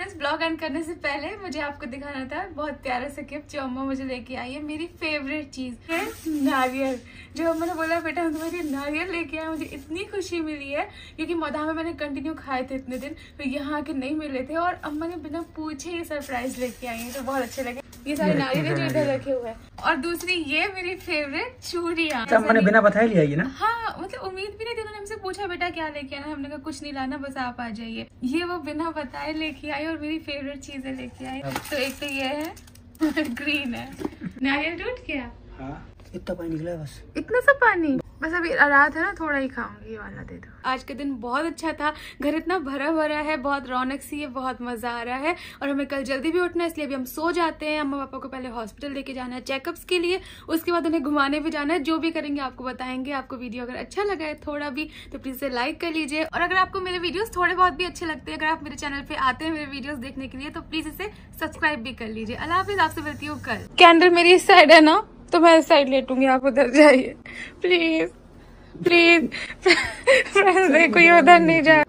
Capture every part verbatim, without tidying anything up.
इस blog and करने से पहले मुझे आपको दिखाना था बहुत प्यारा सा गिफ्ट जो अम्मा मुझे लेके आई है। मेरी फेवरेट चीज है नारियल। जो अम्मा ने बोला बेटा हम तुम्हारे नारियल लेके आए, मुझे इतनी खुशी मिली है क्योंकि मौदा में मैंने कंटिन्यू खाए थे इतने दिन, तो यहाँ आके नहीं मिले थे और अम्मा ने बिना पूछे ये सरप्राइज लेके आई है, तो बहुत अच्छे लगे। ये सारे नारियल जो इधर रखे हुए हैं, और दूसरी ये मेरी फेवरेट चूड़ियाँ। मैंने बिना बताए लिया ये ना। हाँ मतलब उम्मीद भी नहीं थी। उन्होंने हमसे पूछा बेटा क्या लेके आना, हमने कहा कुछ नहीं लाना बस आप आ जाइए। ये वो बिना बताए लेके आई और मेरी फेवरेट चीजें लेके आई। तो एक तो ये है ग्रीन है, नारियल टूट गया। हाँ इतना पानी निकला है बस, इतना सा पानी बस। अभी रात है ना, थोड़ा ही खाऊंगी, ये वाला दे दो। आज के दिन बहुत अच्छा था, घर इतना भरा भरा है, बहुत रौनक सी है, बहुत मजा आ रहा है। और हमें कल जल्दी भी उठना है इसलिए अभी हम सो जाते हैं। अम्मा पापा को पहले हॉस्पिटल लेके जाना है चेकअप्स के लिए, उसके बाद उन्हें घुमाने भी जाना है। जो भी करेंगे आपको बताएंगे। आपको वीडियो अगर अच्छा लगा है थोड़ा भी तो प्लीज इसे लाइक कर लीजिए, और अगर आपको मेरे वीडियोस थोड़े बहुत भी अच्छे लगते हैं, अगर आप मेरे चैनल पे आते हैं मेरे वीडियोस देखने के लिए, तो प्लीज इसे सब्सक्राइब भी कर लीजिए। अल्लाह हाफिज़, आपसे मिलती हूँ कल। कैंडल मेरी इस साइड है ना, तो मैं इस साइड लेटूंगी, आप उधर जाइए प्लीज प्लीज। फ्रेंड्स देखो ये उधर नहीं जा।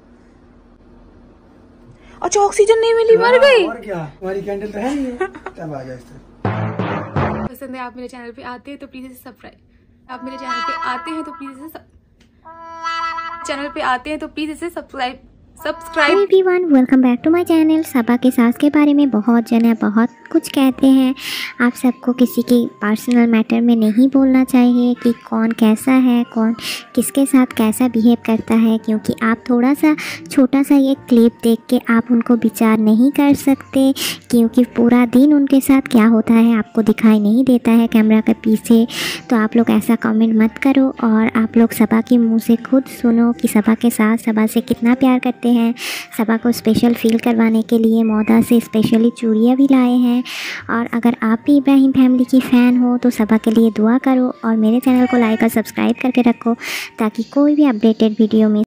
अच्छा ऑक्सीजन नहीं मिली, मर गई। और क्या, हमारी कैंडल तो है नहीं। तब आ जाए पसंद है आप मेरे चैनल पे आते हैं तो प्लीज इसे सब्सक्राइब। आप मेरे चैनल पे आते हैं तो प्लीज इसे चैनल पे आते हैं तो प्लीज इसे subscribe subscribe everyone, welcome back to my channel. Saba के सास के बारे में बहुत जने बहुत कुछ कहते हैं। आप सबको किसी के पर्सनल मैटर में नहीं बोलना चाहिए कि कौन कैसा है, कौन किसके साथ कैसा बिहेव करता है, क्योंकि आप थोड़ा सा छोटा सा ये क्लिप देख के आप उनको विचार नहीं कर सकते, क्योंकि पूरा दिन उनके साथ क्या होता है आपको दिखाई नहीं देता है कैमरा के पीछे। तो आप लोग ऐसा कमेंट मत करो, और आप लोग सबा के मुँह से खुद सुनो कि सबा के साथ सबा से कितना प्यार करते हैं। सबा को स्पेशल फील करवाने के लिए मौदा से स्पेशली चूड़ियाँ भी लाए हैं। और अगर आप भी इब्राहिम फैमिली की फ़ैन हो तो सबा के लिए दुआ करो, और मेरे चैनल को लाइक और सब्सक्राइब करके रखो ताकि कोई भी अपडेटेड वीडियो में